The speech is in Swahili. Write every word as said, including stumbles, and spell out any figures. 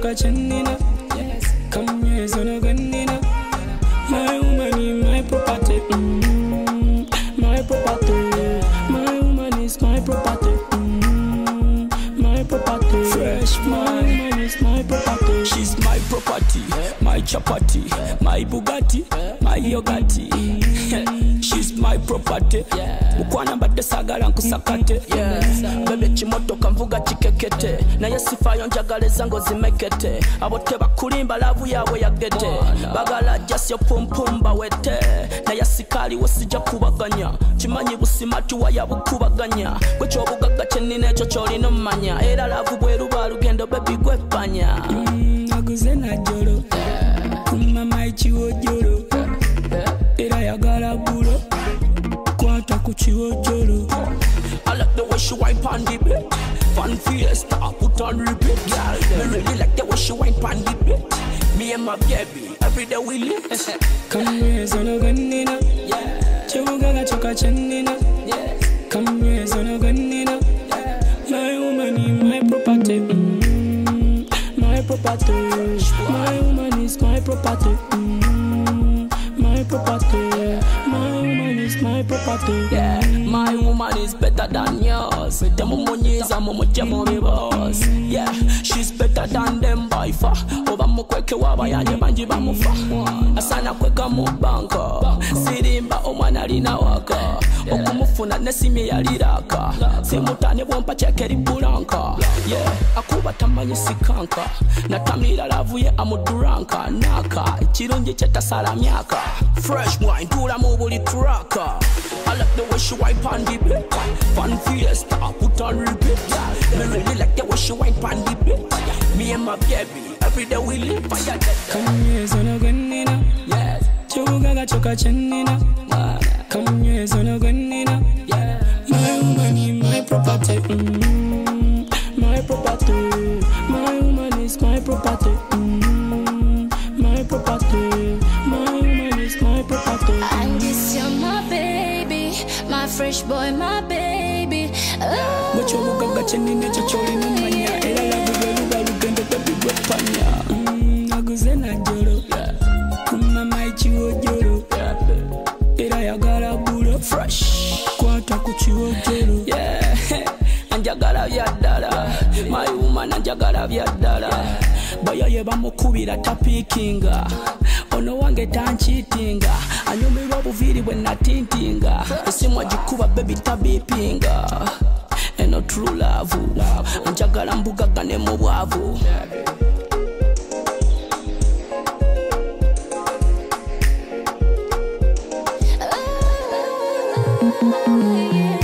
choka chenina. Come here, so no ganina. My woman is my property. Mm, my property. My woman is my property. Mm, my property. Fresh, my woman is my property. She's my property, my chapati, my Bugatti, my yogati. She's my property. Mukwana mbadde sagala nkusakate. Bebe kimotoka nvuga kikekete. Naye sifayo njagala ezango zimekete. Abo tebakulimba lavu yawe yagete. Bagala jasyo pumpum bawete. Naye sikali wesijja kubaganya. Kimanyi busimatu waya bukubaganya. Gwe kyobugagga kyenina ekyo kyolina omumanya. Era lavu bwe luba lugendo baby gwepanya. Naguze na jolo. Kumama ichiwo jolo. Era yagala bulo. Kwata kuchiwo jolo. I like the way she wine pon the bed. Fun fiesta, put on repeat. Me really like the way she wine pon the bed. Me and my baby, every day we lit. Come here, so no ganina. Chebugaga choka chenina. Come here, so no ganina. My woman is my property. Mm, my property. My woman is my property. Mm, my property. My woman is my property. Yeah, my woman is better than yours. Them money's a momo jamo boss. Yeah, she's better than them by far. Oba mukweke waba yanje banji bamufa. Asana kweka mu banka. Sirimba omwana lina waka. Okumufuna nesimi yaliraka. Simutane bompa chekeri bulanka. Yeah, akuba tamanyi sikanka. Natamira lavuye amuduranka. Naka, chirunji chetasala myaka. Fresh wine, dura mu buli traka. I like the way she wine pon the bed. Fun fiesta, put on repeat. Me really like the way she wine pon the bed. Me and my baby, every day we live fire dead. Come here, so no ganina. Yes. Chebugaga choka chenina. Come here, so no ganina. My woman is my property. Mm, my property. My woman is my property. Mm, my property. My woman is my property. I miss you, my baby, my fresh boy, my baby. Oh, But you look at chenina chacholi no manya. Ela la bugaluga lugendo baby gwepanya. Mm, naguze na jolo. Kuma maichiwo jolo. Era yagala bulo. Fresh. Kwata kuchiwo jolo. Yeah. Anjagala byaddala. My woman anjagala byaddala. Bayaye bamukubira tapikinga. Ono wange tanchitinga. Anyumirwa buviri bwe natintinga. Esimu agikuba baby tabipinga. Eno true love. Anjagala mbugaga ne mu bwavu. oh, yeah.